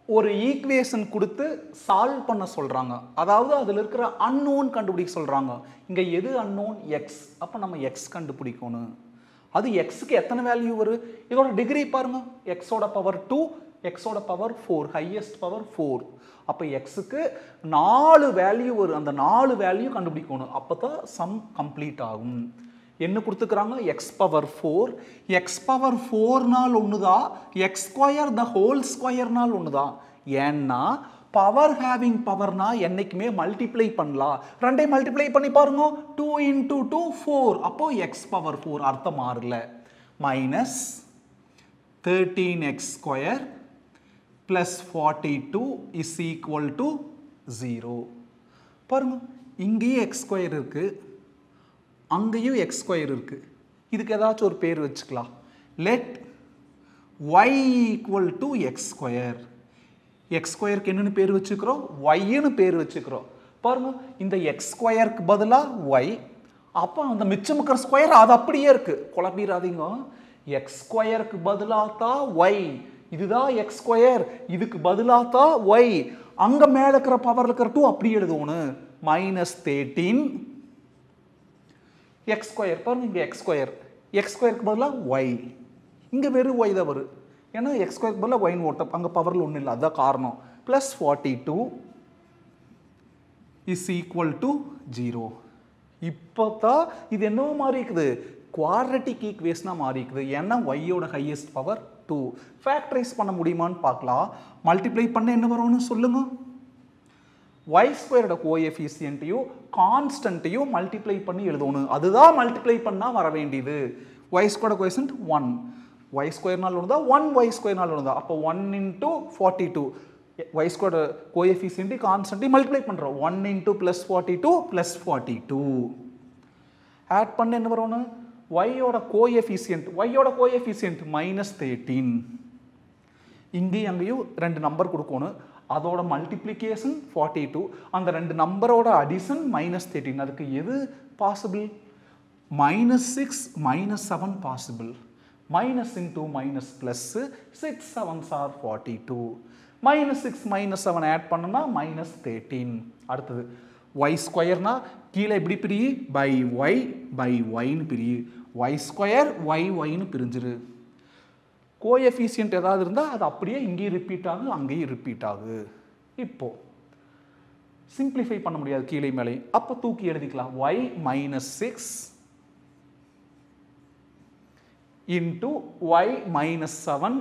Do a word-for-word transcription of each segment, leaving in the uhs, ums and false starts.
ஒரு ஈக்குவேஷன் கொடுத்து சால்வ் பண்ண சொல்றாங்க. அதாவது அதில் இருக்கிற அன்னோன் கண்டுபிடிக்க சொல்றாங்க. இங்க எது அன்னோன்? எக்ஸ். அப்ப நம்ம எக்ஸ் கண்டுபிடிக்கணும். அது எக்ஸ்க்கு எத்தனை வேல்யூ வரும்? இதோட டிகிரி பாருங்க. எக்ஸோட பவர் டூ, எக்ஸோட power four, highest power four. அப்ப எக்ஸுக்கு நாலு வேல்யூ வரும். அந்த நாலு வேல்யூ கண்டுபிடிக்கணும். அப்பதான் சம் கம்ப்ளீட் ஆகும். என்ன கொடுத்துக்கிறாங்க? X power four. X power ஃபோர்னால் ஒண்ணுதான், எக்ஸ் ஸ்கொயர் த ஹோல் ஸ்கொயர்னால் ஒண்ணுதான். ஏன்னா பவர் ஹேவிங் பவர்னா என்னைக்குமே மல்டிப்ளை பண்ணலாம். ரெண்டே மல்டிப்ளை பண்ணி பாருங்க. Two into two four. அப்போ எக்ஸ் பவர் ஃபோர் அர்த்தம் மாறல. Minus thirteen X square plus forty two is equal to zero. பாருங்க, இங்கேயும் எக்ஸ் ஸ்கொயர் இருக்கு, அங்கேயும் எக்ஸ் ஸ்கொயர் இருக்கு. இதுக்கு ஏதாச்சும் ஒரு பேர் வச்சுக்கலாம். Let Y equal to X square. X ஸ்கொயருக்கு என்னன்னு பேர் வச்சுக்கிறோம்? ஒய்ன்னு பேர் வச்சுக்கிறோம். பாருங்க, இந்த எக்ஸ் ஸ்கொயருக்கு பதிலாக ஒய். அப்போ அந்த மிச்சம் இருக்கிற ஸ்கொயர் அது அப்படியே இருக்கு. குழப்பிடாதீங்க. எக்ஸ் ஸ்கொயருக்கு பதிலாக தான் ஒய். இதுதான் எக்ஸ் ஸ்கொயர், இதுக்கு பதிலாக தான் ஒய். அங்க மேல இருக்கிற பவர் இருக்கிற டூ அப்படி எழுதுவோம். Minus thirteen X square. பாருங்க, இங்க எக்ஸ் ஸ்கொயர், எக்ஸ் ஸ்கொயருக்கு பதிலாக ஒய். இங்க வெறும் ஒய் தான் வரும். ஏன்னா எக்ஸ் ஸ்கொயருக்கு பதிலாக ஒயின் ஓட்டம், அங்கே பவரில் ஒன்றும் இல்லை, அதுதான் காரணம். Plus forty two is equal to zero. இப்போ தான் இது என்னவோ மாறி இருக்குது, குவாட்ரட்டிக் ஈக்குவேஷனாக மாறி இருக்குது. ஏன்னா ஒய்யோட ஹையஸ்ட் பவர் டூ. ஃபேக்டரைஸ் பண்ண முடியுமான்னு பார்க்கலாம். மல்டிப்ளை பண்ண என்ன வரும்னு சொல்லுங்க. y ஸ்கொயரோட கோஎஃபிஷியன்ட்டையும் கான்ஸ்டன்ட்டையும் மல்டிப்ளை பண்ணி எழுதணும். அதுதான் மல்டிப்ளை பண்ணால் வர வேண்டியது. y ஸ்கொயரோட கோஎஃபிஷியன்ட் ஒன், y ஸ்கொயர்னால் ஒன்று தான், ஒன் y ஸ்கொயர்னால் ஒன்று தான். அப்போ one into forty two, y ஸ்கொயரோட கோஎஃபிஷியன்ட் கான்ஸ்டன்ட்டை மல்டிப்ளை பண்ணுறோம். One into plus forty two plus forty two. Add பண்ண என்ன வரணும்? ஒய்யோட கோஎஃபிஷியன்ட், ஒய்யோட கோஎஃபிஷியன்ட் மைனஸ் தேர்ட்டீன். இங்கேயும் அங்கேயும் ரெண்டு நம்பர் கொடுக்கணும். அதோட மல்டிப்ளிகேஷன் ஃபார்ட்டி டூ, அந்த ரெண்டு நம்பரோட அடிஷன் மைனஸ் தேர்ட்டீன். அதுக்கு எது possible? Minus six minus seven possible. Minus into minus plus, six sevens are forty two. Minus six minus seven add பண்ணோம்னா மைனஸ் தேர்ட்டீன். அடுத்தது ஒய் ஸ்கொயர்னா கீழே எப்படி பிரியுது? பை ஒய் பை ஒய்னு பிரியுது. ஒய் ஸ்கொயர் ஒய் ஒய்னு பிரிஞ்சிரு. கோஎஃபிஷியன்ட் ஏதாவது இருந்தால் அது அப்படியே இங்கேயும் ரிப்பீட் ஆகுது, அங்கேயும் ரிப்பீட் ஆகுது. இப்போ சிம்பிளிஃபை பண்ண முடியாது கீழே மேலே, அப்போ தூக்கி எழுதிக்கலாம். Y minus six into Y minus seven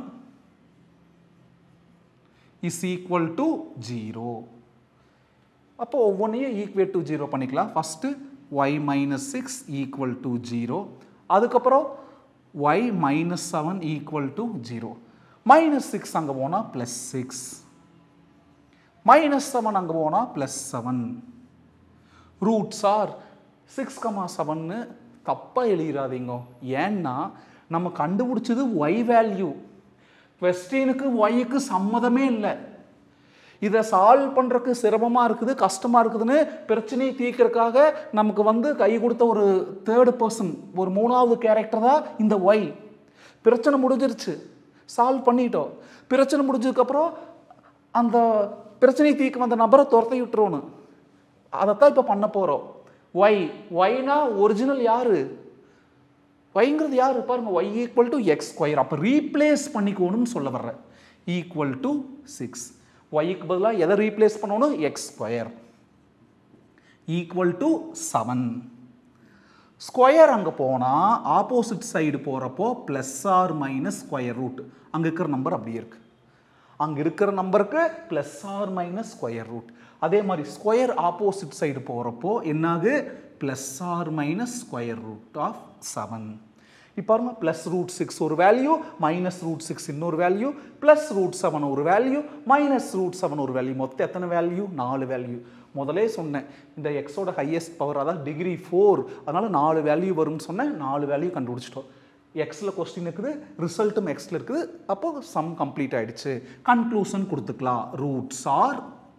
is equal to zero. அப்போ ஒவ்வொன்றையும் ஈக்குவேட் டு ஜீரோ பண்ணிக்கலாம். First Y minus six equal to zero, அதுக்கப்புறம் y minus seven equal to zero. minus six அங்க போனா plus six. minus seven அங்க போனா plus seven. roots are six, seven தப்பா எழுதிராதீங்க. ஏன்னா நம்ம கண்டுபிடிச்சது y வேல்யூ. क्वेश्चनக்கு yக்கு சம்மதமே இல்லை. இதை சால்வ் பண்ணுறதுக்கு சிரமமாக இருக்குது, கஷ்டமாக இருக்குதுன்னு பிரச்சனையை தீர்க்கறதுக்காக நமக்கு வந்து கை கொடுத்த ஒரு தேர்டு பர்சன், ஒரு மூணாவது கேரக்டர் தான் இந்த ஒய். பிரச்சனை முடிஞ்சிருச்சு, சால்வ் பண்ணிட்டோம். பிரச்சனை முடிஞ்சதுக்கப்புறம் அந்த பிரச்சனையை தீர்க்க வந்த நபரை துரத்தி விட்டுருவோன்னு, அதைத்தான் இப்போ பண்ண போகிறோம். ஒய், ஒய்னா ஒரிஜினல் யாரு? ஒய்ங்கிறது யாரு? பாருங்க, Y equal to X square. அப்போ ரீப்ளேஸ் பண்ணிக்கணும்னு சொல்ல வர்ற. Equal to six. ஒய்க்கு பதிலாக எதை ரீப்ளேஸ் பண்ணணும்? X square. Equal to seven. Square அங்கே போனால் ஆப்போசிட் சைடு போகிறப்போ plus or minus square root. அங்கே இருக்கிற நம்பர் அப்படியே இருக்கு. அங்கே இருக்கிற நம்பருக்கு plus or minus square root. அதே மாதிரி ஸ்கொயர் ஆப்போசிட் சைடு போகிறப்போ என்னாகு? Plus or minus square root of seven. இப்போ பாருங்க, ப்ளஸ் ரூட் சிக்ஸ் ஒரு வேல்யூ, மைனஸ் ரூட் சிக்ஸ் இன்னொரு வேல்யூ, ப்ளஸ் ரூட் செவன் ஒரு வேல்யூ, மைனஸ் ரூட் செவன் ஒரு வேல்யூ. மொத்தம் எத்தனை வேல்யூ? நாலு வேல்யூ. முதலே சொன்னேன், இந்த எக்ஸோட ஹையஸ்ட் பவர் அதாவது டிகிரி ஃபோர், அதனால நாலு வேல்யூ வரும்னு சொன்னேன். நாலு வேல்யூ கண்டுபிடிச்சிட்டோம். எக்ஸில் கொஸ்டின் இருக்குது, ரிசல்ட்டும் எக்ஸில் இருக்குது. அப்போ சம் கம்ப்ளீட் ஆயிடுச்சு. கன்க்ளூஷன் கொடுத்துக்கலாம். ரூட்ஸ் ஆர்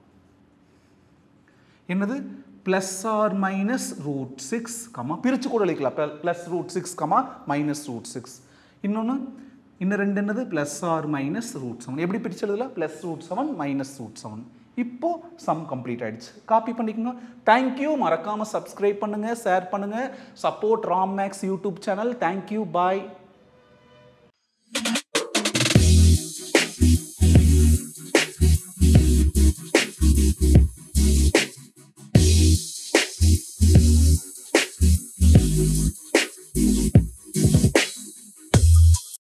என்னது? plus or minus root six, பிரிச்சு கூட எழுதிக்கலாம். plus root six, minus root six. இன்னொன்று இன்னும் ரெண்டு என்னது plus or minus root seven. எப்படி பிரிச்சு எழுதலாம்? Plus root seven minus root seven. இப்போ சம் கம்ப்ளீட் ஆயிடுச்சு. காப்பி பண்ணிக்கோங்க. தேங்க்யூ. மறக்காமல் சப்ஸ்கிரைப் பண்ணுங்கள், ஷேர் பண்ணுங்கள். Support Ram Max YouTube channel. Thank you. பாய்.